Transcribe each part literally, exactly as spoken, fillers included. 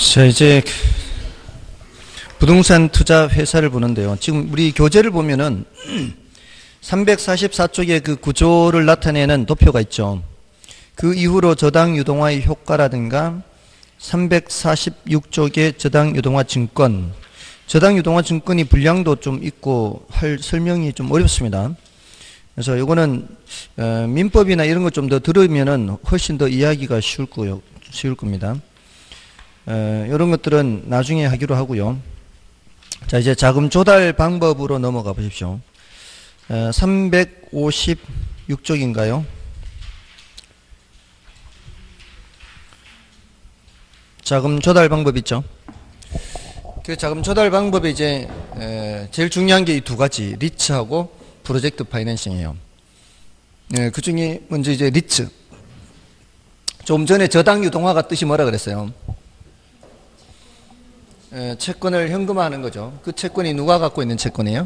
자, 이제 부동산 투자 회사를 보는데요. 지금 우리 교재를 보면은 삼백사십사 쪽의 그 구조를 나타내는 도표가 있죠. 그 이후로 저당 유동화의 효과라든가 삼백사십육 쪽의 저당 유동화 증권, 저당 유동화 증권이 분량도 좀 있고 할 설명이 좀 어렵습니다. 그래서 요거는 어, 민법이나 이런 것 좀 더 들으면은 훨씬 더 이해하기가 쉬울 거요, 쉬울 겁니다. 어, 이런 것들은 나중에 하기로 하고요. 자, 이제 자금 조달 방법으로 넘어가 보십시오. 어, 삼백오십육 쪽인가요? 자금 조달 방법 있죠. 그 자금 조달 방법이 이제 에, 제일 중요한 게 이 두 가지, 리츠하고 프로젝트 파이낸싱이에요. 예, 그 중에 먼저 이제 리츠. 좀 전에 저당 유동화가 뜻이 뭐라 그랬어요? 예, 채권을 현금화하는 거죠. 그 채권이 누가 갖고 있는 채권이에요?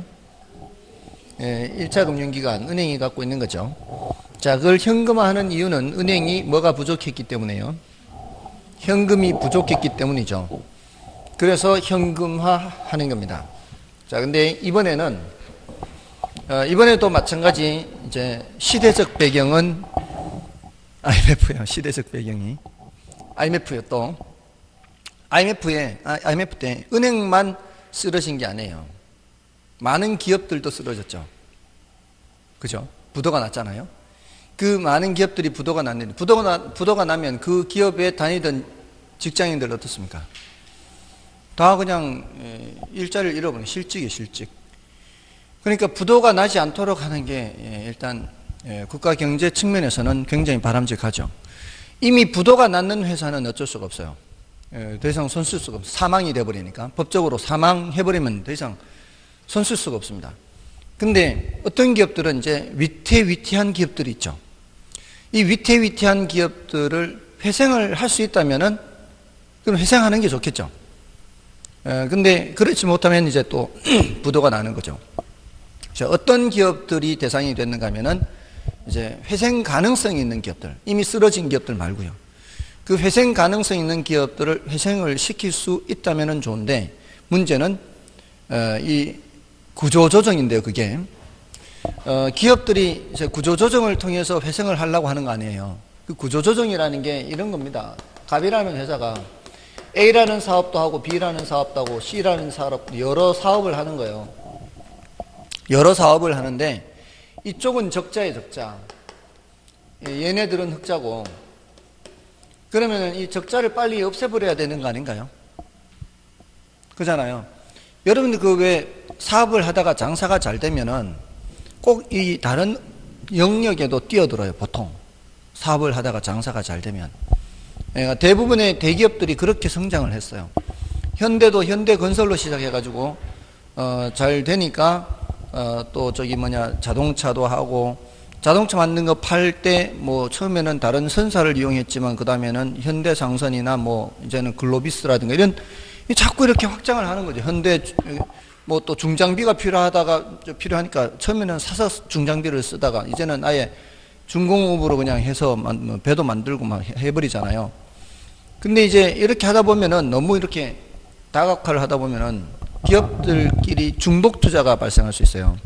예, 일 차 금융기관, 은행이 갖고 있는 거죠. 자, 그걸 현금화하는 이유는 은행이 뭐가 부족했기 때문에요. 현금이 부족했기 때문이죠. 그래서 현금화하는 겁니다. 자, 근데 이번에는 어, 이번에도 마찬가지 이제 시대적 배경은 아이엠에프예요. 시대적 배경이 아이엠에프요. 또 아이엠에프에 아이엠에프 때 은행만 쓰러진 게 아니에요. 많은 기업들도 쓰러졌죠. 그죠? 부도가 났잖아요. 그 많은 기업들이 부도가 났는데 부도가, 나, 부도가 나면 그 기업에 다니던 직장인들 어떻습니까? 다 그냥 일자리를 잃어버린 실직이에요. 실직. 그러니까 부도가 나지 않도록 하는 게 일단 국가 경제 측면에서는 굉장히 바람직하죠. 이미 부도가 났는 회사는 어쩔 수가 없어요. 더 이상 손 쓸 수가 없어요. 사망이 돼버리니까. 법적으로 사망해버리면 더 이상 손 쓸 수가 없습니다. 근데 어떤 기업들은 이제 위태위태한 기업들이 있죠. 이 위태위태한 기업들을 회생을 할 수 있다면은 그럼 회생하는 게 좋겠죠. 근데 그렇지 못하면 이제 또 부도가 나는 거죠. 자, 어떤 기업들이 대상이 됐는가 하면은 이제 회생 가능성이 있는 기업들, 이미 쓰러진 기업들 말고요. 그 회생 가능성 있는 기업들을 회생을 시킬 수 있다면은 좋은데 문제는 어, 이 구조조정인데요. 그게 어, 기업들이 이제 구조조정을 통해서 회생을 하려고 하는 거 아니에요. 그 구조조정이라는 게 이런 겁니다. 갑이라는 회사가 A라는 사업도 하고 B라는 사업도 하고 C라는 사업도 여러 사업을 하는 거예요. 여러 사업을 하는데 이쪽은 적자예요. 적자. 얘네들은 흑자고. 그러면 이 적자를 빨리 없애버려야 되는 거 아닌가요? 그잖아요. 여러분들 그 왜 사업을 하다가 장사가 잘 되면은 꼭 이 다른 영역에도 뛰어들어요. 보통 사업을 하다가 장사가 잘 되면. 그러니까 대부분의 대기업들이 그렇게 성장을 했어요. 현대도 현대건설로 시작해가지고 어, 잘 되니까 어, 또 저기 뭐냐 자동차도 하고 자동차 만든 거 팔 때 뭐 처음에는 다른 선사를 이용했지만 그 다음에는 현대상선이나 뭐 이제는 글로비스라든가 이런 자꾸 이렇게 확장을 하는 거죠. 현대 뭐 또 중장비가 필요하다가 필요하니까 처음에는 사서 중장비를 쓰다가 이제는 아예 중공업으로 그냥 해서 배도 만들고 막 해버리잖아요. 근데 이제 이렇게 하다 보면은 너무 이렇게 다각화를 하다 보면은 기업들끼리 중복 투자가 발생할 수 있어요.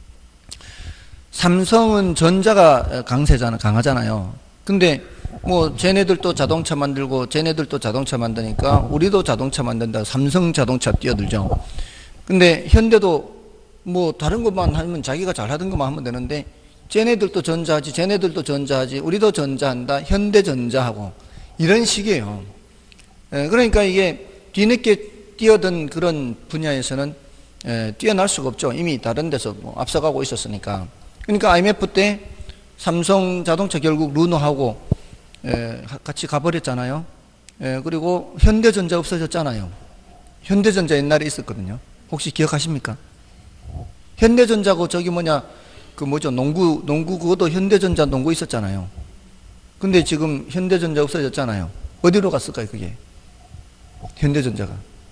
삼성은 전자가 강세잖아, 강하잖아요. 근데 뭐 쟤네들도 자동차 만들고 쟤네들도 자동차 만드니까 우리도 자동차 만든다. 삼성 자동차 뛰어들죠. 근데 현대도 뭐 다른 것만 하면 자기가 잘하던 것만 하면 되는데 쟤네들도 전자하지, 쟤네들도 전자하지, 우리도 전자한다. 현대전자하고 이런 식이에요. 그러니까 이게 뒤늦게 뛰어든 그런 분야에서는 에, 뛰어날 수가 없죠. 이미 다른 데서 뭐 앞서가고 있었으니까. 그러니까 아이엠에프 때 삼성 자동차 결국 루노하고 에, 같이 가버렸잖아요. 에, 그리고 현대전자 없어졌잖아요. 현대전자 옛날에 있었거든요. 혹시 기억하십니까? 현대전자고 저기 뭐냐 그 뭐죠 농구 농구 그것도 현대전자 농구 있었잖아요. 근데 지금 현대전자 없어졌잖아요. 어디로 갔을까요? 그게 현대전자가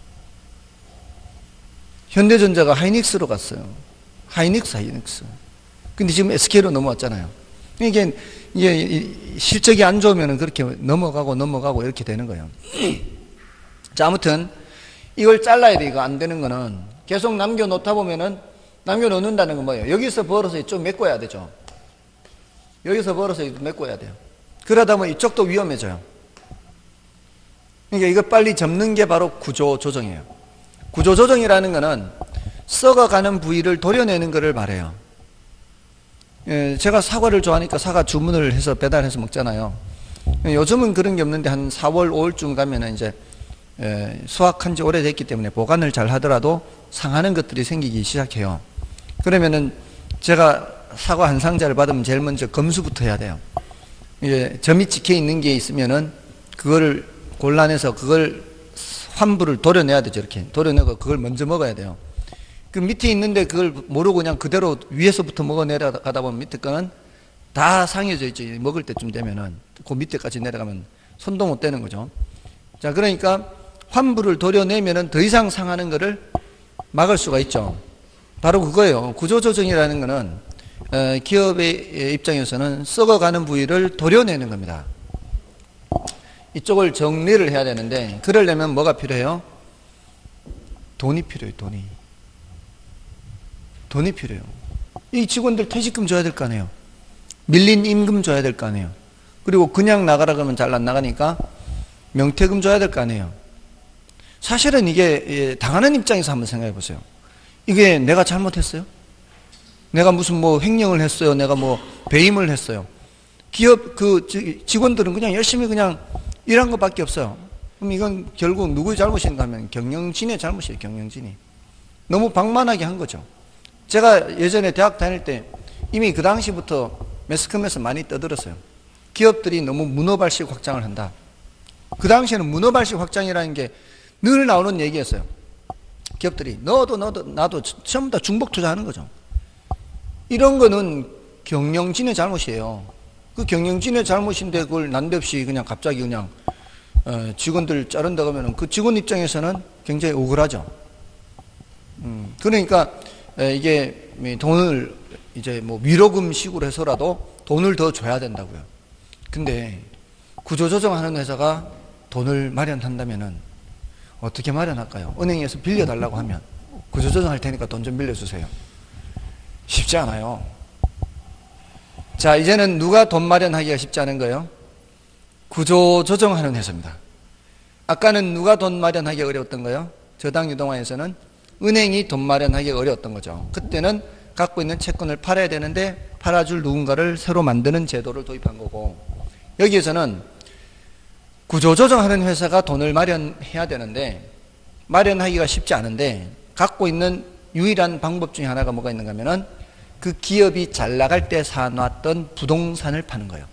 현대전자가 하이닉스로 갔어요. 하이닉스, 하이닉스. 근데 지금 에스케이로 넘어왔잖아요. 이게, 이게 실적이 안 좋으면 그렇게 넘어가고 넘어가고 이렇게 되는 거예요. 자, 아무튼 이걸 잘라야 돼. 이거 안 되는 거는 계속 남겨놓다 보면은 남겨놓는다는 건 뭐예요? 여기서 벌어서 이쪽 메꿔야 되죠. 여기서 벌어서 메꿔야 돼요. 그러다 보면 이쪽도 위험해져요. 그러니까 이거 빨리 접는 게 바로 구조조정이에요. 구조조정이라는 거는 썩어가는 부위를 도려내는 것을 말해요. 예, 제가 사과를 좋아하니까 사과 주문을 해서 배달해서 먹잖아요. 요즘은 그런 게 없는데 한 사월, 오월쯤 가면은 이제 예, 수확한 지 오래됐기 때문에 보관을 잘 하더라도 상하는 것들이 생기기 시작해요. 그러면은 제가 사과 한 상자를 받으면 제일 먼저 검수부터 해야 돼요. 이제 점이 찍혀 있는 게 있으면은 그거를 골라내서 그걸 환부를 도려내야 되죠. 이렇게 도려내고 그걸 먼저 먹어야 돼요. 그 밑에 있는데 그걸 모르고 그냥 그대로 위에서부터 먹어 내려가다 보면 밑에 거는 다 상해져 있죠. 먹을 때쯤 되면은 그 밑에까지 내려가면 손도 못 대는 거죠. 자, 그러니까 환부를 도려내면은 더 이상 상하는 것을 막을 수가 있죠. 바로 그거예요. 구조조정이라는 거는 기업의 입장에서는 썩어가는 부위를 도려내는 겁니다. 이쪽을 정리를 해야 되는데 그러려면 뭐가 필요해요? 돈이 필요해요. 돈이 돈이 필요해요. 이 직원들 퇴직금 줘야 될 거 아니에요. 밀린 임금 줘야 될 거 아니에요. 그리고 그냥 나가라 그러면 잘 안 나가니까 명퇴금 줘야 될 거 아니에요. 사실은 이게 당하는 입장에서 한번 생각해 보세요. 이게 내가 잘못했어요? 내가 무슨 뭐 횡령을 했어요? 내가 뭐 배임을 했어요? 기업 그 직원들은 그냥 열심히 그냥 일한 것밖에 없어요. 그럼 이건 결국 누구의 잘못인가 하면 경영진의 잘못이에요. 경영진이 너무 방만하게 한 거죠. 제가 예전에 대학 다닐 때 이미 그 당시부터 매스컴에서 많이 떠들었어요. 기업들이 너무 문어발식 확장을 한다. 그 당시에는 문어발식 확장이라는 게 늘 나오는 얘기였어요. 기업들이 너도 너도 나도 전부 다 중복 투자하는 거죠. 이런 거는 경영진의 잘못이에요. 그 경영진의 잘못인데 그걸 난데없이 그냥 갑자기 그냥 직원들 자른다고 하면 그 직원 입장에서는 굉장히 억울하죠. 음, 그러니까 이게 돈을 이제 뭐 위로금식으로 해서라도 돈을 더 줘야 된다고요. 근데 구조조정하는 회사가 돈을 마련한다면은 어떻게 마련할까요? 은행에서 빌려달라고 하면 구조조정할 테니까 돈 좀 빌려주세요. 쉽지 않아요. 자, 이제는 누가 돈 마련하기가 쉽지 않은 거예요? 구조조정하는 회사입니다. 아까는 누가 돈 마련하기 어려웠던 거예요? 저당유동화에서는 은행이 돈 마련하기 어려웠던 거죠. 그때는 갖고 있는 채권을 팔아야 되는데 팔아줄 누군가를 새로 만드는 제도를 도입한 거고, 여기에서는 구조조정하는 회사가 돈을 마련해야 되는데 마련하기가 쉽지 않은데 갖고 있는 유일한 방법 중에 하나가 뭐가 있는가 하면은 그 기업이 잘 나갈 때 사놨던 부동산을 파는 거예요.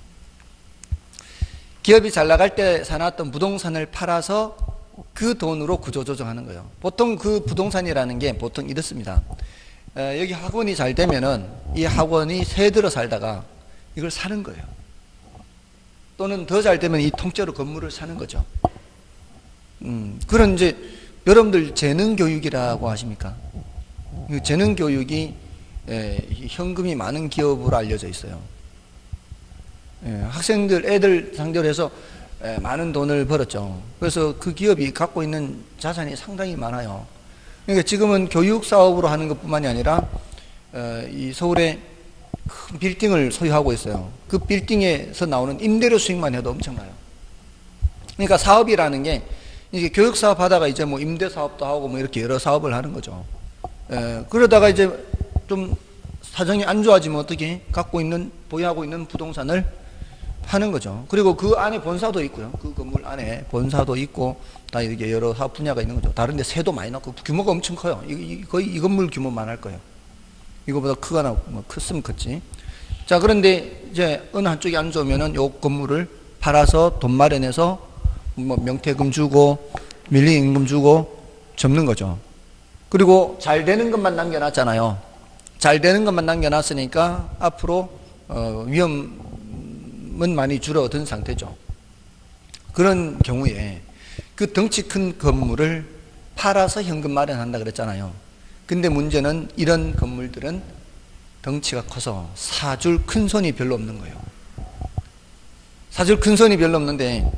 기업이 잘 나갈 때 사놨던 부동산을 팔아서 그 돈으로 구조조정하는 거예요. 보통 그 부동산이라는 게 보통 이렇습니다. 에, 여기 학원이 잘 되면은 이 학원이 새 들어 살다가 이걸 사는 거예요. 또는 더 잘 되면 이 통째로 건물을 사는 거죠. 음, 그런 이제 여러분들 재능 교육이라고 하십니까? 재능 교육이 에, 현금이 많은 기업으로 알려져 있어요. 에, 학생들, 애들 상대로 해서 에, 많은 돈을 벌었죠. 그래서 그 기업이 갖고 있는 자산이 상당히 많아요. 그러니까 지금은 교육 사업으로 하는 것뿐만이 아니라 에, 이 서울에 큰 빌딩을 소유하고 있어요. 그 빌딩에서 나오는 임대료 수익만 해도 엄청나요. 그러니까 사업이라는 게 이게 교육 사업 하다가 이제 뭐 임대 사업도 하고 뭐 이렇게 여러 사업을 하는 거죠. 에, 그러다가 이제 좀 사정이 안 좋아지면 어떻게 갖고 있는 보유하고 있는 부동산을 파는 거죠. 그리고 그 안에 본사도 있고요. 그 건물 안에 본사도 있고 다 이렇게 여러 사업 분야가 있는 거죠. 다른데 세도 많이 넣고 규모가 엄청 커요. 이, 이, 거의 이 건물 규모만 할 거예요. 이거보다 크거나 뭐 컸으면 컸지. 자, 그런데 이제 어느 한쪽이 안 좋으면은 요 건물을 팔아서 돈 마련해서 뭐 명퇴금 주고 밀린 임금 주고 접는 거죠. 그리고 잘 되는 것만 남겨놨잖아요. 잘 되는 것만 남겨놨으니까 앞으로 어, 위험은 많이 줄어든 상태죠. 그런 경우에 그 덩치 큰 건물을 팔아서 현금 마련한다 그랬잖아요. 근데 문제는 이런 건물들은 덩치가 커서 사줄 큰 손이 별로 없는 거예요. 사줄 큰 손이 별로 없는데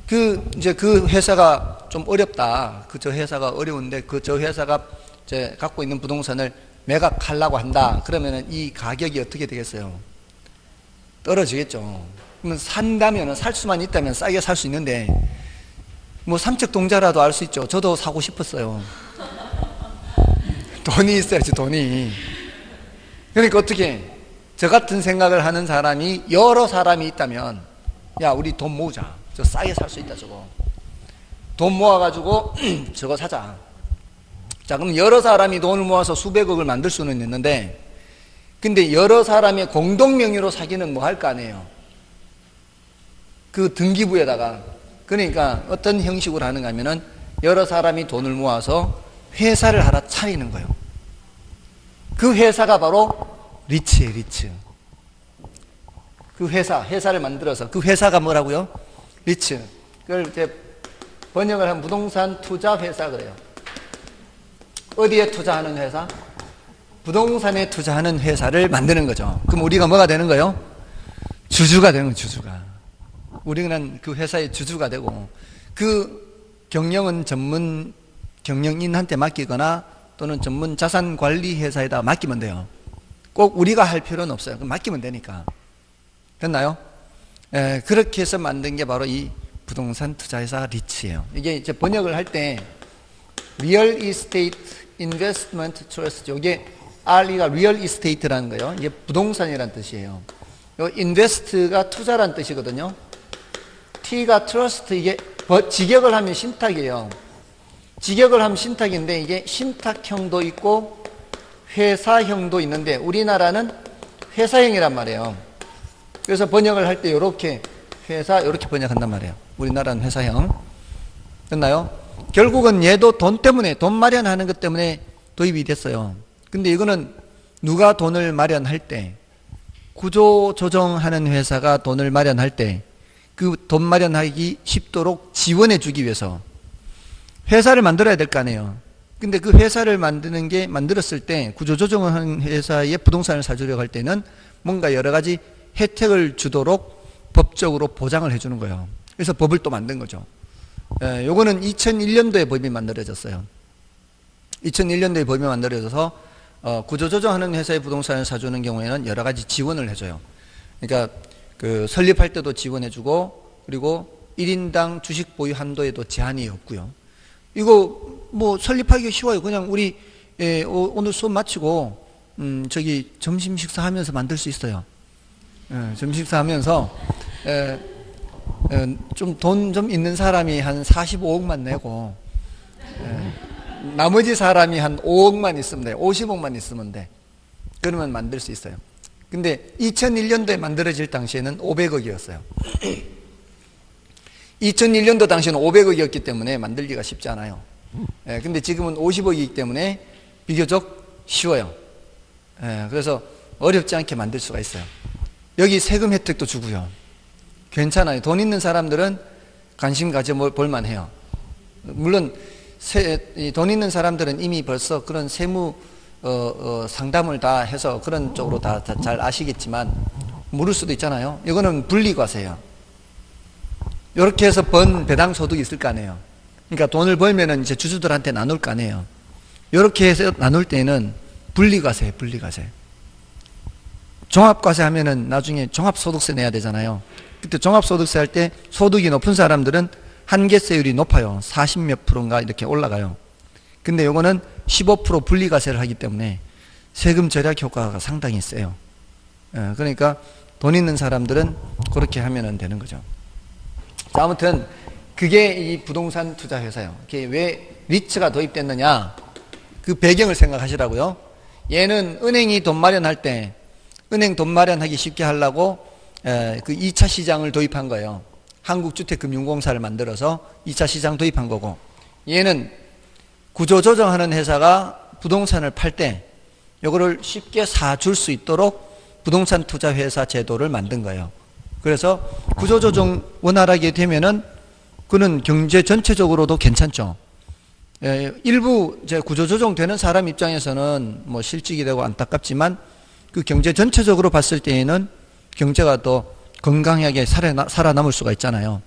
그 이제 그 회사가 좀 어렵다. 그 저 회사가 어려운데 그 저 회사가 이제 갖고 있는 부동산을 매각하려고 한다. 그러면은 이 가격이 어떻게 되겠어요? 떨어지겠죠. 그러면 산다면은 살 수만 있다면 싸게 살 수 있는데 뭐 삼척 동자라도 알 수 있죠. 저도 사고 싶었어요. 돈이 있어야지, 돈이. 그러니까 어떻게 저 같은 생각을 하는 사람이 여러 사람이 있다면 야, 우리 돈 모으자. 저 싸게 살 수 있다, 저거. 돈 모아가지고 저거 사자. 자, 그럼 여러 사람이 돈을 모아서 수백억을 만들 수는 있는데 근데 여러 사람의 공동 명의로 사기는 뭐 할 거 아니에요. 그 등기부에다가. 그러니까 어떤 형식으로 하는가 하면은 여러 사람이 돈을 모아서 회사를 하나 차리는 거예요. 그 회사가 바로 리츠예요, 리츠. 그 회사, 회사를 만들어서 그 회사가 뭐라고요? 리츠. 그걸 이제 번역을 한 부동산 투자 회사 그래요. 어디에 투자하는 회사? 부동산에 투자하는 회사를 만드는 거죠. 그럼 우리가 뭐가 되는 거예요? 주주가 되는 거예요, 주주가. 우리는 그 회사의 주주가 되고 그 경영은 전문 경영인한테 맡기거나 또는 전문 자산 관리 회사에다 맡기면 돼요. 꼭 우리가 할 필요는 없어요. 그럼 맡기면 되니까. 됐나요? 에, 그렇게 해서 만든 게 바로 이 부동산 투자회사 리츠예요. 이게 이제 번역을 할 때 Real Estate Investment Trust, 이게 R이가 Real Estate라는 거예요. 이게 부동산이라는 뜻이에요. 요 Invest가 투자라는 뜻이거든요. T가 Trust, 이게 직역을 하면 신탁이에요. 직역을 하면 신탁인데 이게 신탁형도 있고 회사형도 있는데 우리나라는 회사형이란 말이에요. 그래서 번역을 할 때 이렇게 회사 이렇게 번역한단 말이에요. 우리나라는 회사형. 됐나요? 결국은 얘도 돈 때문에, 돈 마련하는 것 때문에 도입이 됐어요. 근데 이거는 누가 돈을 마련할 때, 구조 조정하는 회사가 돈을 마련할 때 그 돈 마련하기 쉽도록 지원해 주기 위해서 회사를 만들어야 될 거 아니에요. 근데 그 회사를 만드는 게, 만들었을 때 구조조정하는 회사의 부동산을 사주려고 할 때는 뭔가 여러 가지 혜택을 주도록 법적으로 보장을 해주는 거예요. 그래서 법을 또 만든 거죠. 예, 요거는 이천일 년도에 법이 만들어졌어요. 이천일 년도에 법이 만들어져서 어, 구조조정하는 회사의 부동산을 사주는 경우에는 여러 가지 지원을 해줘요. 그러니까 그 설립할 때도 지원해주고, 그리고 일 인당 주식 보유 한도에도 제한이 없고요. 이거 뭐 설립하기 쉬워요. 그냥 우리 예, 오늘 수업 마치고 음, 저기 점심 식사하면서 만들 수 있어요. 예, 점심 식사하면서 예, 예, 좀 돈 좀 있는 사람이 한 사십오억만 내고 예, 나머지 사람이 한 오억만 있으면 돼요. 오십억만 있으면 돼. 그러면 만들 수 있어요. 근데 이천일 년도에 만들어질 당시에는 오백억이었어요. 이천일 년도 당시에는 오백억이었기 때문에 만들기가 쉽지 않아요. 예, 근데 지금은 오십억이기 때문에 비교적 쉬워요. 예, 그래서 어렵지 않게 만들 수가 있어요. 여기 세금 혜택도 주고요. 괜찮아요. 돈 있는 사람들은 관심 가져볼 만해요. 물론 세, 돈 있는 사람들은 이미 벌써 그런 세무 어, 어, 상담을 다 해서 그런 쪽으로 다 잘 아시겠지만 모를 수도 있잖아요. 이거는 분리과세예요. 이렇게 해서 번 배당 소득이 있을 거 아니에요. 그러니까 돈을 벌면은 이제 주주들한테 나눌 거 아니에요. 이렇게 해서 나눌 때는 분리과세, 분리과세. 종합과세 하면은 나중에 종합소득세 내야 되잖아요. 그때 종합소득세 할 때 소득이 높은 사람들은 한계세율이 높아요. 사십 몇 프로인가 이렇게 올라가요. 근데 요거는 십오 퍼센트 분리과세를 하기 때문에 세금 절약 효과가 상당히 세요. 예, 그러니까 돈 있는 사람들은 그렇게 하면 되는 거죠. 자, 아무튼 그게 이 부동산 투자 회사예요. 그게 왜 리츠가 도입됐느냐? 그 배경을 생각하시라고요. 얘는 은행이 돈 마련할 때 은행 돈 마련하기 쉽게 하려고 에, 그 이 차 시장을 도입한 거예요. 한국주택금융공사를 만들어서 이 차 시장 도입한 거고, 얘는 구조조정하는 회사가 부동산을 팔 때 이거를 쉽게 사줄 수 있도록 부동산 투자회사 제도를 만든 거예요. 그래서 구조조정 원활하게 되면은 그는 경제 전체적으로도 괜찮죠. 예, 일부 이제 구조조정 되는 사람 입장에서는 뭐 실직이 되고 안타깝지만 그 경제 전체적으로 봤을 때에는 경제가 더 건강하게 살아남을 수가 있잖아요.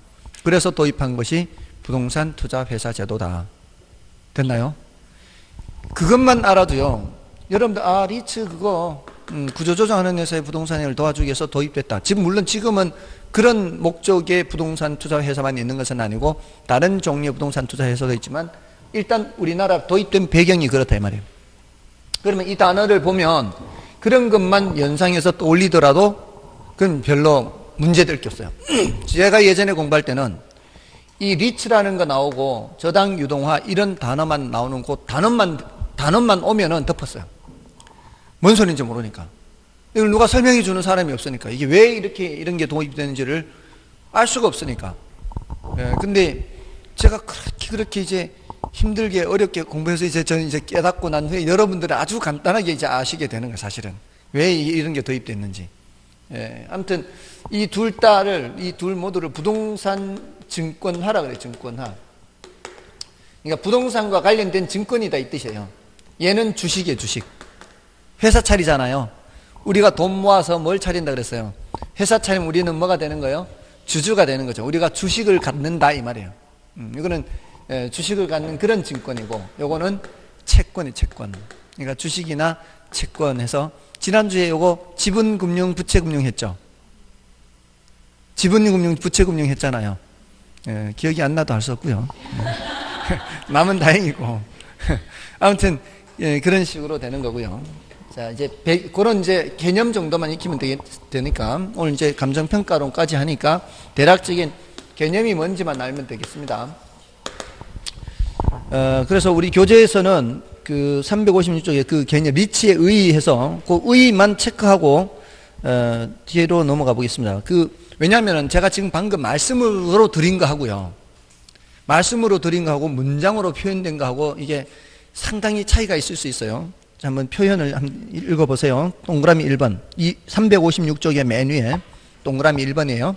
그래서 도입한 것이 부동산 투자 회사 제도다. 됐나요? 그것만 알아도요. 여러분들 아 리츠 그거 음, 구조조정하는 회사의 부동산을 도와주기 위해서 도입됐다. 지금 물론 지금은 그런 목적의 부동산 투자 회사만 있는 것은 아니고 다른 종류의 부동산 투자 회사도 있지만 일단 우리나라 도입된 배경이 그렇다 이 말이에요. 그러면 이 단어를 보면 그런 것만 연상해서 떠올리더라도 그건 별로 문제될 게 없어요. 제가 예전에 공부할 때는 이 리츠라는 거 나오고 저당 유동화 이런 단어만 나오는 그 단어만 단어만 오면은 덮었어요. 뭔 소리인지 모르니까. 이걸 누가 설명해 주는 사람이 없으니까. 이게 왜 이렇게 이런 게 도입되는지를 알 수가 없으니까. 예, 근데 제가 그렇게 그렇게 이제 힘들게 어렵게 공부해서 이제 저는 이제 깨닫고 난 후에 여러분들은 아주 간단하게 이제 아시게 되는 거예요, 사실은. 왜 이런 게 도입됐는지. 예, 아무튼 이 둘 딸을, 이 둘 모두를 부동산 증권화라 그래요, 증권화. 그러니까 부동산과 관련된 증권이다 이 뜻이에요. 얘는 주식이에요, 주식. 회사 차리잖아요. 우리가 돈 모아서 뭘 차린다 그랬어요? 회사 차리면 우리는 뭐가 되는 거예요? 주주가 되는 거죠. 우리가 주식을 갖는다 이 말이에요. 음, 이거는 예, 주식을 갖는 그런 증권이고, 요거는 채권이 채권. 그러니까 주식이나 채권해서 지난주에 요거 지분금융, 부채금융 했죠. 지분금융, 부채금융 했잖아요. 예, 기억이 안 나도 할 수 없고요. 남은 다행이고. 아무튼 예, 그런 식으로 되는 거고요. 자, 이제 배, 그런 이제 개념 정도만 익히면 되겠, 되니까 오늘 이제 감정평가론까지 하니까 대략적인 개념이 뭔지만 알면 되겠습니다. 어, 그래서 우리 교재에서는 그 삼백오십육 쪽에 그 개념 리츠에 의의해서 그 의의만 체크하고 어, 뒤로 넘어가 보겠습니다. 그 왜냐하면 제가 지금 방금 말씀으로 드린 거 하고요, 말씀으로 드린 거 하고 문장으로 표현된 거 하고 이게 상당히 차이가 있을 수 있어요. 자, 한번 표현을 한번 읽어보세요. 동그라미 일 번. 이 삼백오십육 쪽의 맨 위에 동그라미 일 번이에요.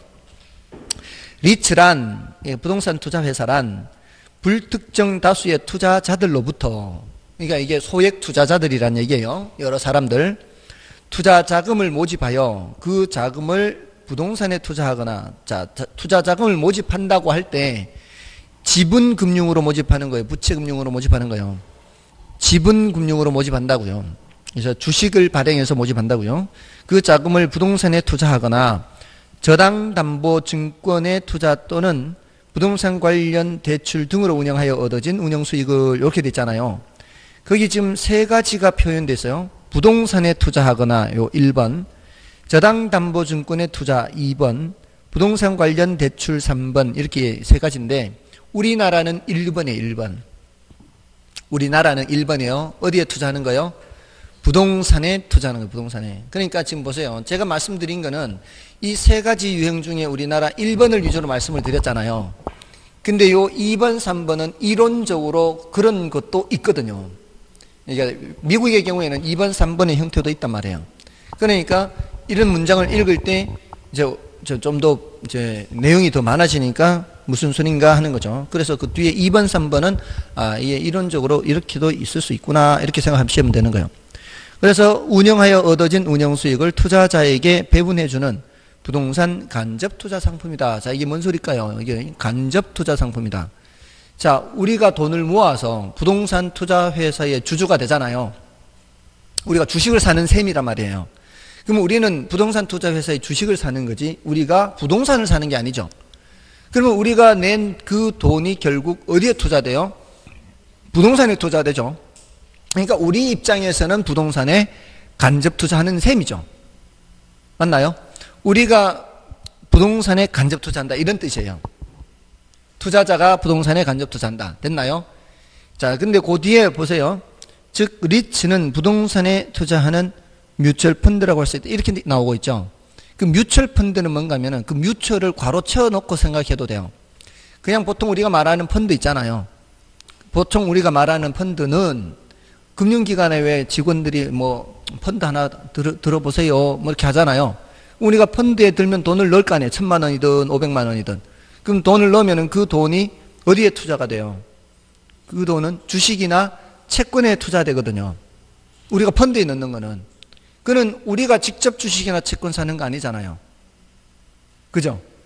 리츠란, 부동산 투자 회사란 불특정 다수의 투자자들로부터, 그러니까 이게 소액 투자자들이란 얘기예요. 여러 사람들. 투자 자금을 모집하여 그 자금을 부동산에 투자하거나, 자, 투자 자금을 모집한다고 할 때 지분 금융으로 모집하는 거예요? 부채 금융으로 모집하는 거예요? 지분 금융으로 모집한다고요. 그래서 주식을 발행해서 모집한다고요. 그 자금을 부동산에 투자하거나 저당 담보 증권에 투자 또는 부동산 관련 대출 등으로 운영하여 얻어진 운영 수익을, 이렇게 됐잖아요. 거기 지금 세 가지가 표현되어 있어요. 부동산에 투자하거나 요 일 번, 저당 담보 증권에 투자 이 번, 부동산 관련 대출 삼 번, 이렇게 세 가지인데 우리나라는 일 번이에요. 일 번. 우리나라는 일 번이에요. 어디에 투자하는 거요? 부동산에 투자하는 거예요. 부동산에. 그러니까 지금 보세요. 제가 말씀드린 거는 이 세 가지 유형 중에 우리나라 일 번을 위주로 말씀을 드렸잖아요. 근데 요 이 번, 삼 번은 이론적으로 그런 것도 있거든요. 그러니까 미국의 경우에는 이 번, 삼 번의 형태도 있단 말이에요. 그러니까 이런 문장을 읽을 때 이제 좀 더 이제 내용이 더 많아지니까 무슨 소린가 하는 거죠. 그래서 그 뒤에 이 번, 삼 번은 아, 이게 이론적으로 이렇게도 있을 수 있구나, 이렇게 생각하시면 되는 거예요. 그래서 운영하여 얻어진 운영 수익을 투자자에게 배분해주는 부동산 간접 투자 상품이다. 자, 이게 뭔 소리일까요? 이게 간접 투자 상품이다. 자, 우리가 돈을 모아서 부동산 투자 회사의 주주가 되잖아요. 우리가 주식을 사는 셈이란 말이에요. 그러면 우리는 부동산 투자 회사의 주식을 사는 거지 우리가 부동산을 사는 게 아니죠. 그러면 우리가 낸 그 돈이 결국 어디에 투자돼요? 부동산에 투자되죠. 그러니까 우리 입장에서는 부동산에 간접 투자하는 셈이죠. 맞나요? 우리가 부동산에 간접 투자한다, 이런 뜻이에요. 투자자가 부동산에 간접 투자한다. 됐나요? 자, 근데 그 뒤에 보세요. 즉 리츠는 부동산에 투자하는 뮤추얼 펀드라고 할 수 있다, 이렇게 나오고 있죠. 그 뮤추얼 펀드는 뭔가 하면은 그 뮤추얼을 괄호 채워놓고 생각해도 돼요. 그냥 보통 우리가 말하는 펀드 있잖아요. 보통 우리가 말하는 펀드는 금융기관에 왜 직원들이 뭐 펀드 하나 들어, 들어보세요 뭐 이렇게 하잖아요. 우리가 펀드에 들면 돈을 넣을 거 아니에요. 천만 원이든 오백만 원이든. 그럼 돈을 넣으면은 그 돈이 어디에 투자가 돼요? 그 돈은 주식이나 채권에 투자되거든요. 우리가 펀드에 넣는 거는. 그는 우리가 직접 주식이나 채권 사는 거 아니잖아요. 그죠?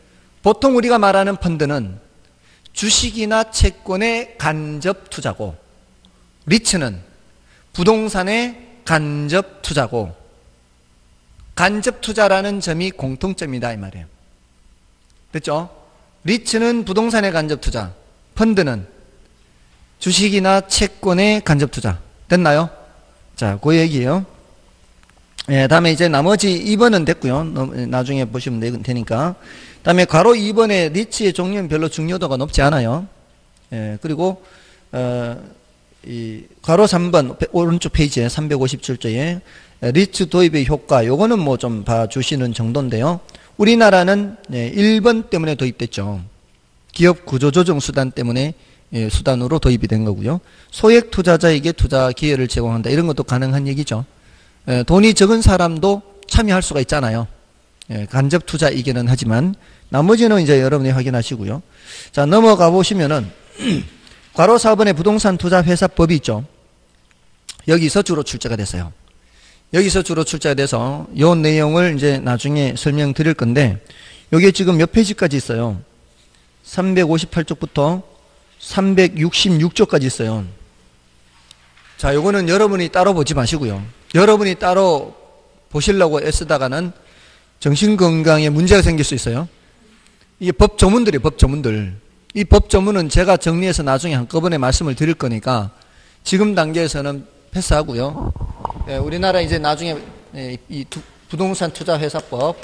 보통 우리가 말하는 펀드는 주식이나 채권의 간접 투자고, 리츠는 부동산의 간접 투자고, 간접 투자라는 점이 공통점이다 이 말이에요. 됐죠? 리츠는 부동산의 간접 투자, 펀드는 주식이나 채권의 간접 투자. 됐나요? 자, 그 얘기예요. 예, 다음에 이제 나머지 이 번은 됐고요. 나중에 보시면 되니까. 다음에 괄호 이 번에 리츠의 종류는 별로 중요도가 높지 않아요. 예, 그리고 어, 이 괄호 삼 번 오른쪽 페이지에 삼백오십칠 조에 리츠 도입의 효과, 요거는 뭐 좀 봐주시는 정도인데요. 우리나라는 일 번 때문에 도입됐죠. 기업 구조조정 수단 때문에 수단으로 도입이 된 거고요. 소액 투자자에게 투자 기회를 제공한다, 이런 것도 가능한 얘기죠. 돈이 적은 사람도 참여할 수가 있잖아요. 간접 투자이기는 하지만 나머지는 이제 여러분이 확인하시고요. 자, 넘어가 보시면은 괄호 사 번에 부동산 투자 회사법이 있죠. 여기서 주로 출제가 됐어요. 여기서 주로 출제가 돼서 요 내용을 이제 나중에 설명드릴 건데, 요게 지금 몇 페이지까지 있어요? 삼백오십팔 쪽부터 삼백육십육 쪽까지 있어요. 자, 요거는 여러분이 따로 보지 마시고요. 여러분이 따로 보시려고 애쓰다가는 정신건강에 문제가 생길 수 있어요. 이게 법 조문들이에요, 법 조문들. 이 법 조문은 제가 정리해서 나중에 한꺼번에 말씀을 드릴 거니까 지금 단계에서는 패스하고요. 예, 우리나라 이제 나중에 예, 이 두, 부동산 투자 회사법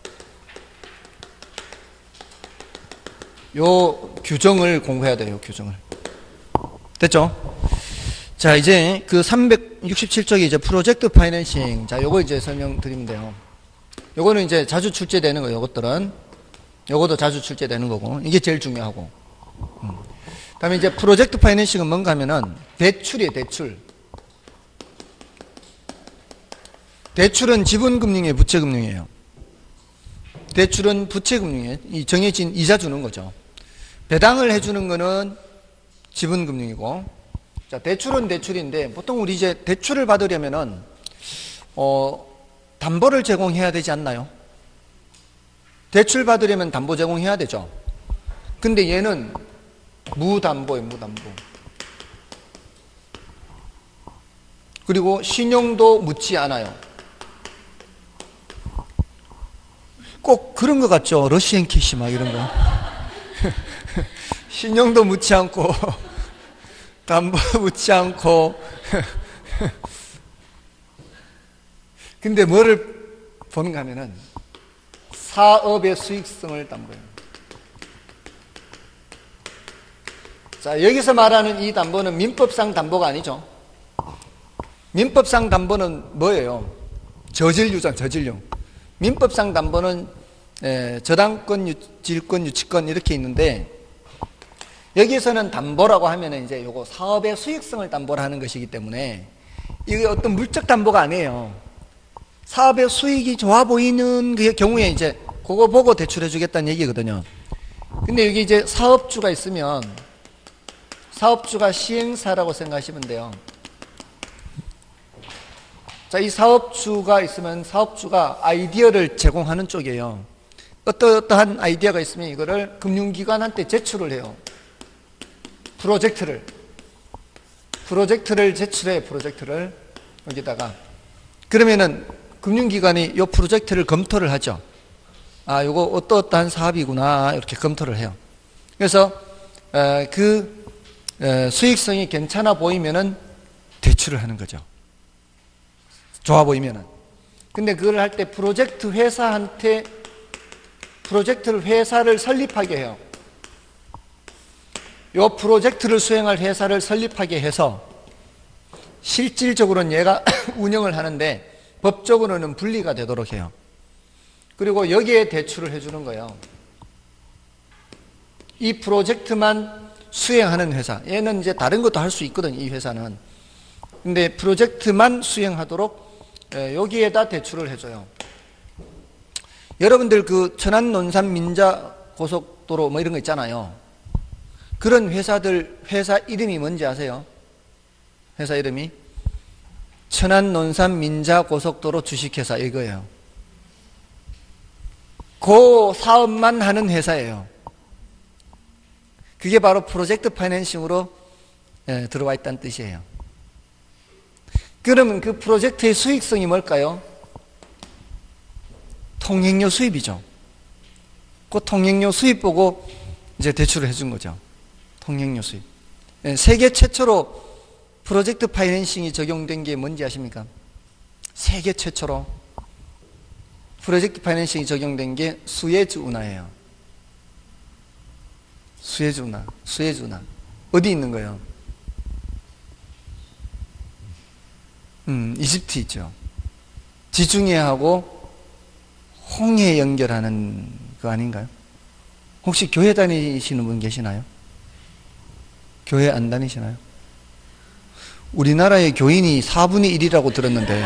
요 규정을 공부해야 돼요, 규정을. 됐죠? 자, 이제 그 삼백육십칠 쪽에 이제 프로젝트 파이낸싱. 자, 요거 이제 설명드리면 돼요. 요거는 이제 자주 출제되는 거예요, 요것들은. 요것도 자주 출제되는 거고. 이게 제일 중요하고. 음. 그 다음에 이제 프로젝트 파이낸싱은 뭔가 하면은 대출이에요, 대출. 대출은 지분금융이에요, 부채금융이에요? 대출은 부채금융이에요. 이 정해진 이자 주는 거죠. 배당을 해주는 거는 지분금융이고. 자, 대출은 대출인데 보통 우리 이제 대출을 받으려면은 어, 담보를 제공해야 되지 않나요? 대출 받으려면 담보 제공해야 되죠. 근데 얘는 무담보예요, 무담보. 그리고 신용도 묻지 않아요. 꼭 그런 것 같죠? 러시안 캐시 막 이런 거. 신용도 묻지 않고 담보 묻지 않고. 근데 뭐를 보는가 하면은 사업의 수익성을 담보해요. 자, 여기서 말하는 이 담보는 민법상 담보가 아니죠. 민법상 담보는 뭐예요? 저질유장, 저질유. 민법상 담보는 에, 저당권, 질권, 유치권 이렇게 있는데, 여기서는 담보라고 하면은 이제 요거 사업의 수익성을 담보를 하는 것이기 때문에 이게 어떤 물적 담보가 아니에요. 사업의 수익이 좋아 보이는 그 경우에 이제 그거 보고 대출해 주겠다는 얘기거든요. 근데 여기 이제 사업주가 있으면 사업주가 시행사라고 생각하시면 돼요. 자, 이 사업주가 있으면 사업주가 아이디어를 제공하는 쪽이에요. 어떠어떠한 아이디어가 있으면 이거를 금융기관한테 제출을 해요. 프로젝트를. 프로젝트를 제출해, 프로젝트를. 여기다가. 그러면은 금융기관이 이 프로젝트를 검토를 하죠. 아, 이거 어떠어떠한 사업이구나. 이렇게 검토를 해요. 그래서, 에, 그, 에, 수익성이 괜찮아 보이면은 대출을 하는 거죠. 좋아 보이면은. 근데 그걸 할 때 프로젝트 회사한테 프로젝트를 회사를 설립하게 해요. 요 프로젝트를 수행할 회사를 설립하게 해서 실질적으로는 얘가 운영을 하는데 법적으로는 분리가 되도록 해요. 그리고 여기에 대출을 해주는 거예요. 이 프로젝트만 수행하는 회사. 얘는 이제 다른 것도 할 수 있거든요, 이 회사는. 근데 프로젝트만 수행하도록 여기에다 대출을 해줘요. 여러분들 그 천안 논산 민자 고속도로 뭐 이런 거 있잖아요. 그런 회사들 회사 이름이 뭔지 아세요? 회사 이름이 천안 논산 민자 고속도로 주식회사 이거예요. 그 사업만 하는 회사예요. 그게 바로 프로젝트 파이낸싱으로 들어와 있다는 뜻이에요. 그러면 그 프로젝트의 수익성이 뭘까요? 통행료 수입이죠. 그 통행료 수입 보고 이제 대출을 해준 거죠. 통행료 수입. 세계 최초로 프로젝트 파이낸싱이 적용된 게 뭔지 아십니까? 세계 최초로 프로젝트 파이낸싱이 적용된 게 수에즈 운하예요. 수에즈 운하. 수에즈 운하. 어디 있는 거예요? 음, 이집트 있죠. 지중해하고 홍해 연결하는 거 아닌가요? 혹시 교회 다니시는 분 계시나요? 교회 안 다니시나요? 우리나라의 교인이 사분의 일이라고 들었는데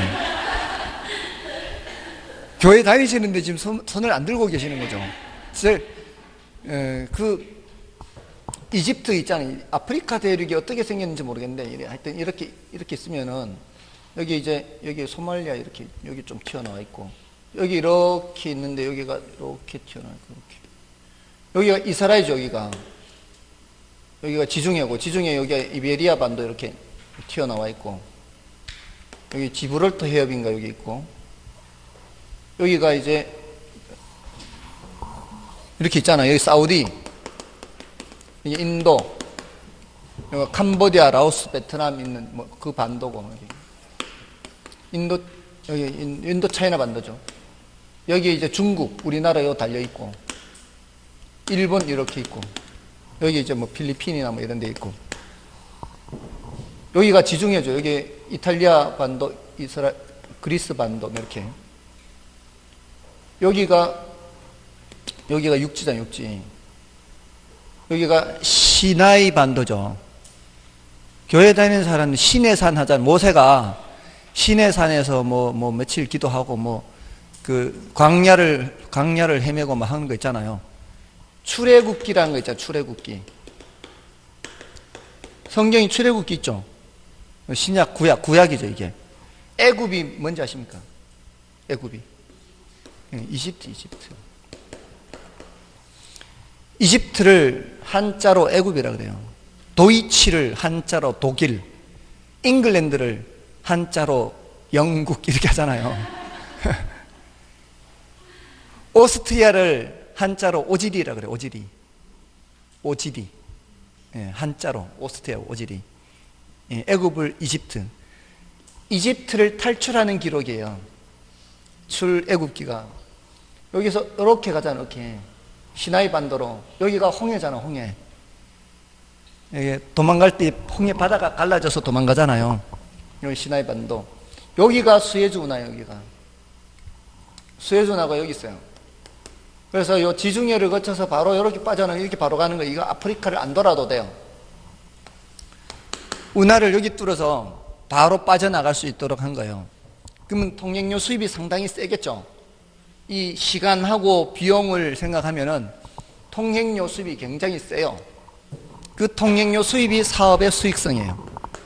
교회 다니시는데 지금 손, 손을 안 들고 계시는 거죠. 에, 그 이집트 있잖아요. 아프리카 대륙이 어떻게 생겼는지 모르겠는데 하여튼 이렇게 이렇게 있으면은 여기 이제 여기 소말리아 이렇게 여기 좀 튀어나와 있고 여기 이렇게 있는데 여기가 이렇게 튀어나와 있고 이렇게 여기가 이스라엘이죠. 여기가 여기가 지중해고 지중해 여기가 이베리아 반도 이렇게 튀어나와 있고 여기 지브롤터 해협인가 여기 있고 여기가 이제 이렇게 있잖아요. 여기 사우디, 여기 인도, 여기 캄보디아, 라오스, 베트남 있는 뭐 그 반도고 여기. 인도 여기 인도 차이나 반도죠. 여기 이제 중국, 우리나라 요 달려 있고 일본 이렇게 있고 여기 이제 뭐 필리핀이나 뭐 이런 데 있고 여기가 지중해죠. 여기 이탈리아 반도, 이스라 그리스 반도 이렇게 여기가 여기가 육지다 육지. 여기가 시나이 반도죠. 교회 다니는 사람은 시내산 하잖아요. 모세가 시내산에서 뭐, 뭐 며칠 기도하고 뭐 그 광야를 광야를 헤매고 막 하는 거 있잖아요. 출애굽기라는 거 있잖아요. 출애굽기. 성경이 출애굽기 있죠. 신약, 구약, 구약이죠 이게. 애굽이 뭔지 아십니까? 애굽이. 이집트, 이집트. 이집트를 한자로 애굽이라 그래요. 도이치를 한자로 독일, 잉글랜드를 한자로 영국 이렇게 하잖아요. 오스트리아를 한자로 오지리라 그래요. 오지리. 오지리. 예, 한자로 오스트리아 오지리. 예, 애굽을 이집트. 이집트를 탈출하는 기록이에요. 출애굽기가. 여기서 이렇게 가잖아요. 이렇게. 시나이 반도로. 여기가 홍해잖아, 홍해. 여기 도망갈 때 홍해 바다가 갈라져서 도망가잖아요. 여기 시나이 반도. 여기가 수에즈 운하, 여기가. 수에즈 운하가 여기 있어요. 그래서 이 지중해를 거쳐서 바로 이렇게 빠져나 이렇게 바로 가는 거. 이거 아프리카를 안 돌아도 돼요. 운하를 여기 뚫어서 바로 빠져나갈 수 있도록 한 거예요. 그러면 통행료 수입이 상당히 세겠죠. 이 시간하고 비용을 생각하면은 통행료 수입이 굉장히 세요. 그 통행료 수입이 사업의 수익성이에요.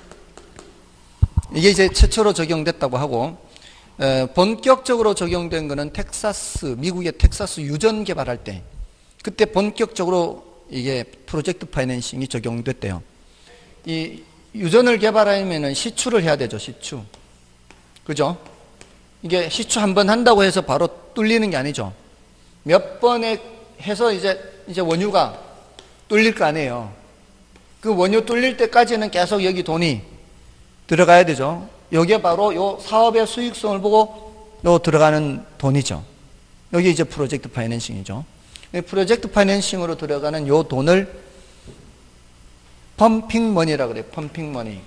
이게 이제 최초로 적용됐다고 하고, 에, 본격적으로 적용된 거는 텍사스, 미국의 텍사스 유전 개발할 때, 그때 본격적으로 이게 프로젝트 파이낸싱이 적용됐대요. 이 유전을 개발하면은 시추를 해야 되죠, 시추. 그죠? 이게 시추 한 번 한다고 해서 바로 뚫리는 게 아니죠. 몇 번에 해서 이제, 이제 원유가 뚫릴 거 아니에요. 그 원유 뚫릴 때까지는 계속 여기 돈이 들어가야 되죠. 여기에 바로 요 사업의 수익성을 보고 요 들어가는 돈이죠. 여기 이제 프로젝트 파이낸싱이죠. 프로젝트 파이낸싱으로 들어가는 요 돈을 펌핑 머니라고 그래요. 펌핑 머니.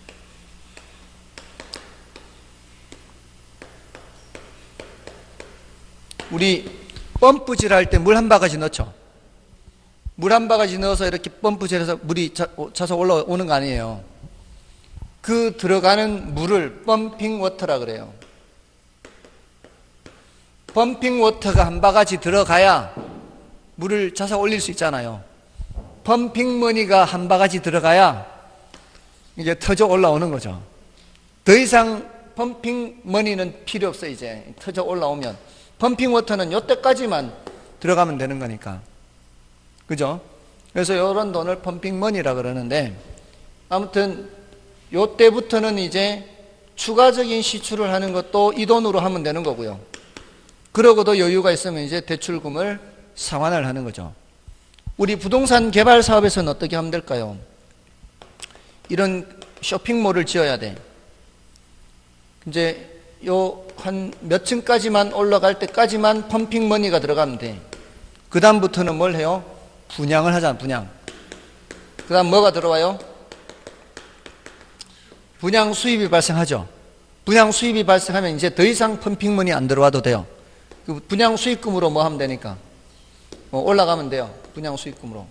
우리 펌프질 할 때 물 한 바가지 넣죠. 물 한 바가지 넣어서 이렇게 펌프질해서 물이 차, 차서 올라오는 거 아니에요. 그 들어가는 물을 펌핑 워터라 그래요. 펌핑 워터가 한 바가지 들어가야 물을 차서 올릴 수 있잖아요. 펌핑 머니가 한 바가지 들어가야 이게 터져 올라오는 거죠. 더 이상 펌핑 머니는 필요 없어요. 이제 터져 올라오면 펌핑 워터는 이때까지만 들어가면 되는 거니까. 그죠? 그래서 이런 돈을 펌핑머니라 그러는데, 아무튼 요때부터는 이제 추가적인 시출을 하는 것도 이 돈으로 하면 되는 거고요. 그러고도 여유가 있으면 이제 대출금을 상환을 하는 거죠. 우리 부동산 개발 사업에서는 어떻게 하면 될까요? 이런 쇼핑몰을 지어야 돼. 이제 요 한 몇 층까지만 올라갈 때까지만 펌핑머니가 들어가면 돼. 그 다음부터는 뭘 해요? 분양을 하잖아, 분양. 그 다음 뭐가 들어와요? 분양 수입이 발생하죠. 분양 수입이 발생하면 이제 더 이상 펌핑머니 안 들어와도 돼요. 그 분양 수익금으로 뭐 하면 되니까 뭐 올라가면 돼요. 분양 수익금으로.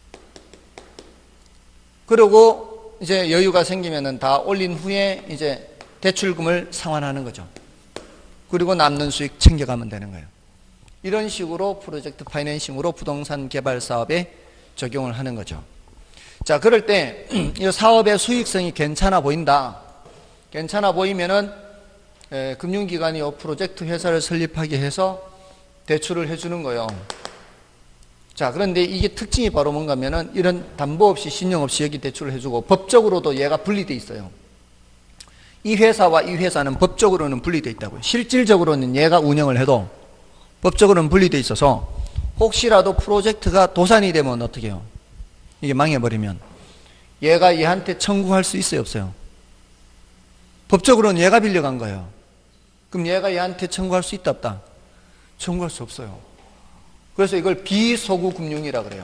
그리고 이제 여유가 생기면은 다 올린 후에 이제 대출금을 상환하는 거죠. 그리고 남는 수익 챙겨가면 되는 거예요. 이런 식으로 프로젝트 파이낸싱으로 부동산 개발 사업에 적용을 하는 거죠. 자, 그럴 때 이 사업의 수익성이 괜찮아 보인다. 괜찮아 보이면은 에, 금융기관이 이 프로젝트 회사를 설립하게 해서 대출을 해주는 거예요. 자, 그런데 이게 특징이 바로 뭔가 하면은 이런 담보 없이 신용 없이 여기 대출을 해주고 법적으로도 얘가 분리돼 있어요. 이 회사와 이 회사는 법적으로는 분리돼 있다고요. 실질적으로는 얘가 운영을 해도 법적으로는 분리돼 있어서 혹시라도 프로젝트가 도산이 되면 어떻게 해요? 이게 망해버리면 얘가 얘한테 청구할 수 있어요, 없어요? 법적으로는 얘가 빌려간 거예요. 그럼 얘가 얘한테 청구할 수 있다, 없다? 청구할 수 없어요. 그래서 이걸 비소구금융이라 그래요.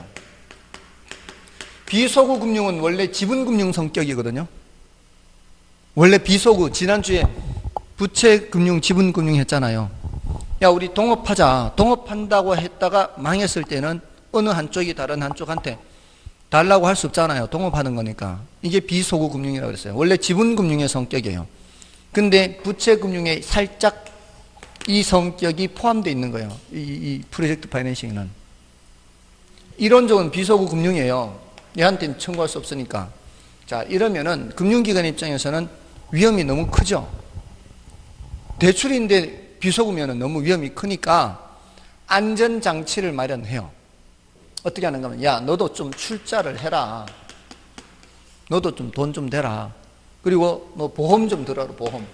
비소구금융은 원래 지분금융 성격이거든요. 원래 비소구, 지난주에 부채금융, 지분금융 했잖아요. 야, 우리 동업하자. 동업한다고 했다가 망했을 때는 어느 한쪽이 다른 한쪽한테 달라고 할 수 없잖아요. 동업하는 거니까. 이게 비소구금융이라고 그랬어요. 원래 지분금융의 성격이에요. 근데 부채금융에 살짝 이 성격이 포함되어 있는 거예요. 이, 이 프로젝트 파이낸싱은. 이론적은 비소구금융이에요. 얘한테는 청구할 수 없으니까. 자, 이러면은 금융기관 입장에서는 위험이 너무 크죠. 대출인데 비소구면은 너무 위험이 크니까 안전장치를 마련해요. 어떻게 하는가 하면, 야, 너도 좀 출자를 해라. 너도 좀 돈 좀 대라. 그리고 너 보험 좀 들어라, 보험.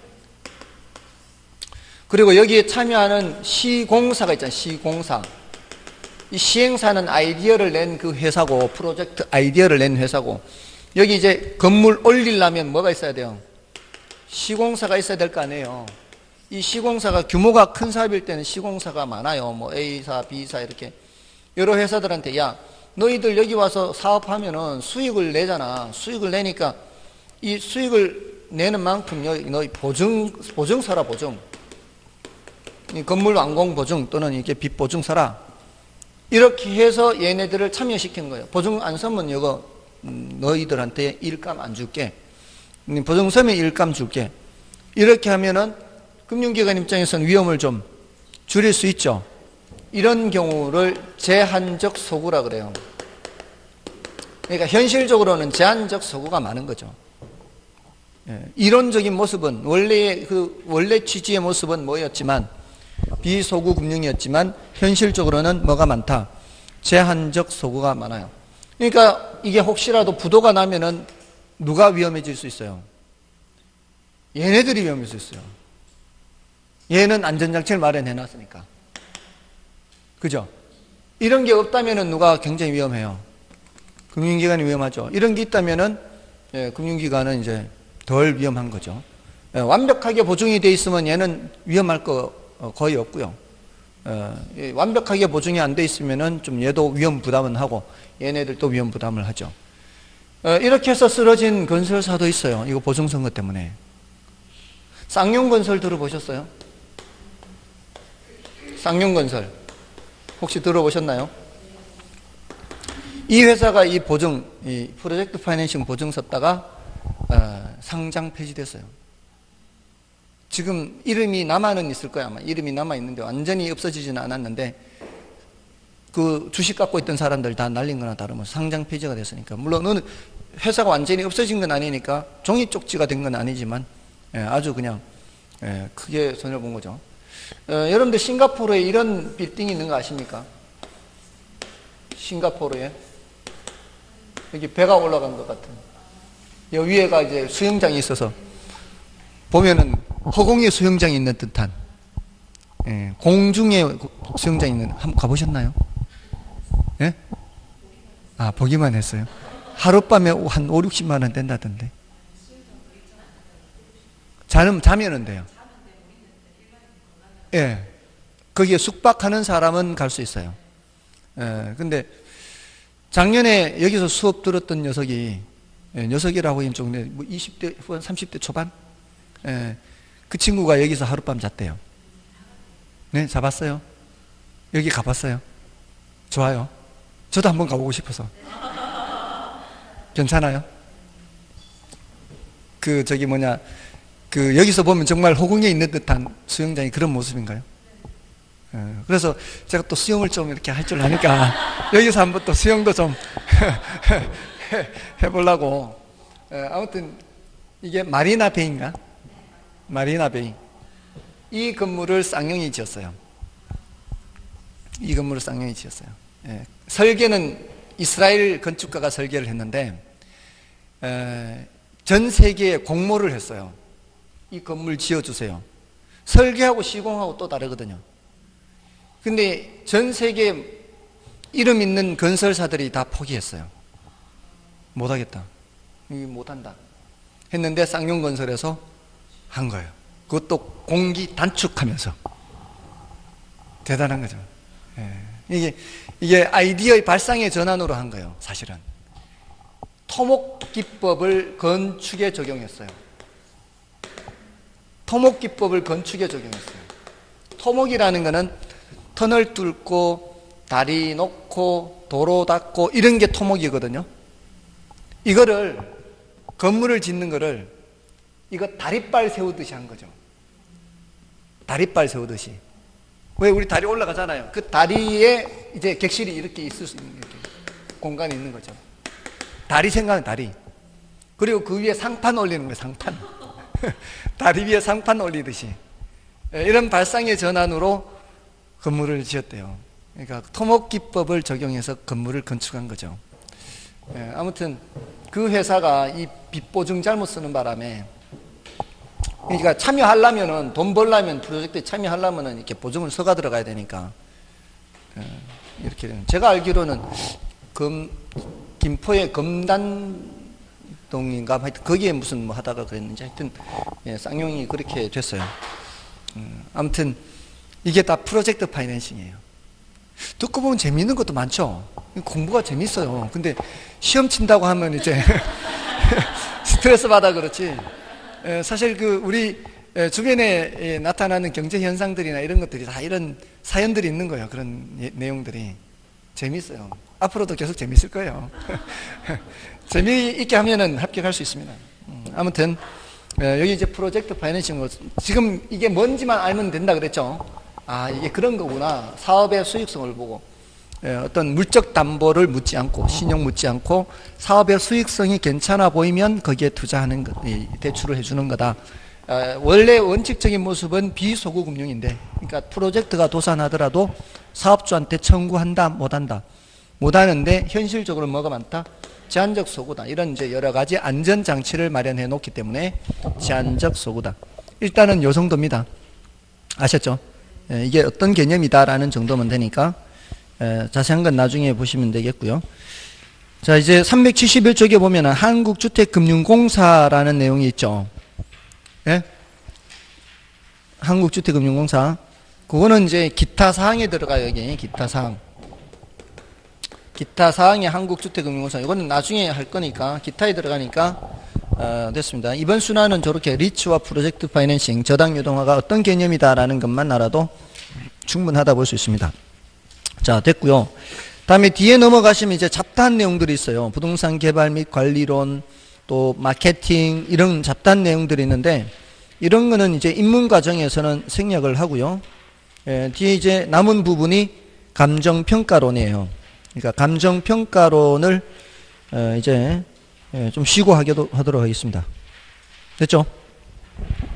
그리고 여기에 참여하는 시공사가 있잖아요, 시공사. 이 시행사는 아이디어를 낸 그 회사고, 프로젝트 아이디어를 낸 회사고, 여기 이제 건물 올리려면 뭐가 있어야 돼요? 시공사가 있어야 될 거 아니에요. 이 시공사가 규모가 큰 사업일 때는 시공사가 많아요. 뭐 A사, B사 이렇게. 여러 회사들한테, 야, 너희들 여기 와서 사업하면은 수익을 내잖아. 수익을 내니까 이 수익을 내는 만큼 너희 보증, 보증사라, 보증. 이 건물 완공 보증 또는 이렇게 빚 보증 사라. 이렇게 해서 얘네들을 참여시키는 거예요. 보증 안 서면 이거 너희들한테 일감 안 줄게. 보증 서면 일감 줄게. 이렇게 하면은 금융기관 입장에서는 위험을 좀 줄일 수 있죠. 이런 경우를 제한적 소구라 그래요. 그러니까 현실적으로는 제한적 소구가 많은 거죠. 예, 이론적인 모습은 원래의 그 원래 취지의 모습은 뭐였지만 비소구 금융이었지만 현실적으로는 뭐가 많다? 제한적 소구가 많아요. 그러니까 이게 혹시라도 부도가 나면은 누가 위험해질 수 있어요? 얘네들이 위험해질 수 있어요. 얘는 안전장치를 마련해 놨으니까. 그죠? 이런 게 없다면은 누가 굉장히 위험해요? 금융기관이 위험하죠. 이런 게 있다면은 예, 금융기관은 이제 덜 위험한 거죠. 예, 완벽하게 보증이 돼 있으면 얘는 위험할 거 거의 없고요. 예, 완벽하게 보증이 안 돼 있으면은 좀 얘도 위험 부담은 하고 얘네들도 위험 부담을 하죠. 예, 이렇게 해서 쓰러진 건설사도 있어요. 이거 보증 선거 때문에. 쌍용건설 들어보셨어요? 쌍용건설 혹시 들어보셨나요? 이 회사가 이 보증, 이 프로젝트 파이낸싱 보증 썼다가 어, 상장 폐지됐어요. 지금 이름이 남아는 있을 거야. 아마 이름이 남아 있는데 완전히 없어지지는 않았는데 그 주식 갖고 있던 사람들 다 날린 거나 다름없이 상장 폐지가 됐으니까. 물론 어느 회사가 완전히 없어진 건 아니니까 종이 쪽지가 된 건 아니지만 예, 아주 그냥 예, 크게 손해를 본 거죠. 어, 여러분들 싱가포르에 이런 빌딩이 있는 거 아십니까? 싱가포르에. 여기 배가 올라간 것 같은. 여기 위에가 이제 수영장이 있어서 보면은 허공에 수영장이 있는 듯한, 예, 공중에 수영장이 있는, 한번 가보셨나요? 예? 아, 보기만 했어요. 하룻밤에 한 오, 육십만 원 된다던데. 자면, 자면은 돼요. 예. 거기에 숙박하는 사람은 갈 수 있어요. 예. 근데 작년에 여기서 수업 들었던 녀석이, 예, 녀석이라고 하긴 좀, 뭐 이십 대 후반, 삼십 대 초반? 예. 그 친구가 여기서 하룻밤 잤대요. 네, 잡았어요. 여기 가봤어요. 좋아요. 저도 한번 가보고 싶어서. 괜찮아요? 그, 저기 뭐냐, 그, 여기서 보면 정말 허공에 있는 듯한 수영장이 그런 모습인가요? 예, 그래서 제가 또 수영을 좀 이렇게 할 줄 아니까 여기서 한번 또 수영도 좀 해보려고. 예, 아무튼 이게 마리나 베이인가? 마리나 베이. 이 건물을 쌍용이 지었어요. 이 건물을 쌍용이 지었어요. 예, 설계는 이스라엘 건축가가 설계를 했는데, 에, 전 세계에 공모를 했어요. 이 건물 지어주세요. 설계하고 시공하고 또 다르거든요. 근데 전 세계 이름 있는 건설사들이 다 포기했어요. 못하겠다. 이거 못한다. 했는데 쌍용건설에서 한 거예요. 그것도 공기 단축하면서. 대단한 거죠. 예. 이게, 이게 아이디어의 발상의 전환으로 한 거예요, 사실은. 토목기법을 건축에 적용했어요. 토목기법을 건축에 적용했어요. 토목이라는 거는 터널 뚫고, 다리 놓고, 도로 닦고, 이런 게 토목이거든요. 이거를, 건물을 짓는 거를, 이거 다리빨 세우듯이 한 거죠. 다리빨 세우듯이. 왜 우리 다리 올라가잖아요. 그 다리에 이제 객실이 이렇게 있을 수 있는 이렇게 공간이 있는 거죠. 다리 생각은 다리. 그리고 그 위에 상판 올리는 거예요, 상판. 다리 위에 상판 올리듯이. 이런 발상의 전환으로 건물을 지었대요. 그러니까 토목기법을 적용해서 건물을 건축한 거죠. 아무튼 그 회사가 이 빚보증 잘못 쓰는 바람에, 그러니까 참여하려면은, 돈 벌려면, 프로젝트에 참여하려면은 이렇게 보증을 서가 들어가야 되니까, 이렇게 되는. 제가 알기로는, 금, 김포의 금단동인가, 하여튼 거기에 무슨 뭐 하다가 그랬는지, 하여튼, 예, 쌍용이 그렇게 됐어요. 음, 아무튼, 이게 다 프로젝트 파이낸싱이에요. 듣고 보면 재미있는 것도 많죠? 공부가 재밌어요. 근데 시험 친다고 하면 이제, 스트레스 받아 그렇지. 사실 그 우리 주변에 나타나는 경제 현상들이나 이런 것들이 다 이런 사연들이 있는 거예요. 그런 내용들이 재미있어요. 앞으로도 계속 재미있을 거예요. 재미있게 하면은 합격할 수 있습니다. 아무튼 여기 이제 프로젝트 파이낸싱으로 지금 이게 뭔지만 알면 된다 그랬죠. 아, 이게 그런 거구나. 사업의 수익성을 보고 어떤 물적 담보를 묻지 않고, 신용 묻지 않고 사업의 수익성이 괜찮아 보이면 거기에 투자하는 것, 대출을 해주는 거다. 원래 원칙적인 모습은 비소구 금융인데, 그러니까 프로젝트가 도산하더라도 사업주한테 청구한다, 못한다. 못하는데 현실적으로 뭐가 많다? 제한적 소구다. 이런 이제 여러 가지 안전 장치를 마련해 놓기 때문에 제한적 소구다. 일단은 요 정도입니다. 아셨죠? 이게 어떤 개념이다라는 정도면 되니까. 에, 자세한 건 나중에 보시면 되겠고요. 자, 이제 삼백칠십일 쪽에 보면은 한국주택금융공사라는 내용이 있죠. 예? 한국주택금융공사. 그거는 이제 기타 사항에 들어가요, 여기. 기타 사항. 기타 사항의 한국주택금융공사. 이거는 나중에 할 거니까, 기타에 들어가니까, 어, 됐습니다. 이번 순환은 저렇게 리츠와 프로젝트 파이낸싱, 저당 유동화가 어떤 개념이다라는 것만 알아도 충분하다 볼 수 있습니다. 자, 됐고요. 다음에 뒤에 넘어가시면 이제 잡다한 내용들이 있어요. 부동산 개발 및 관리론, 또 마케팅, 이런 잡다한 내용들이 있는데, 이런 거는 이제 입문 과정에서는 생략을 하고요. 예, 뒤에 이제 남은 부분이 감정평가론이에요. 그러니까 감정평가론을 어, 이제 예, 좀 쉬고 하기도 하도록 하겠습니다. 됐죠?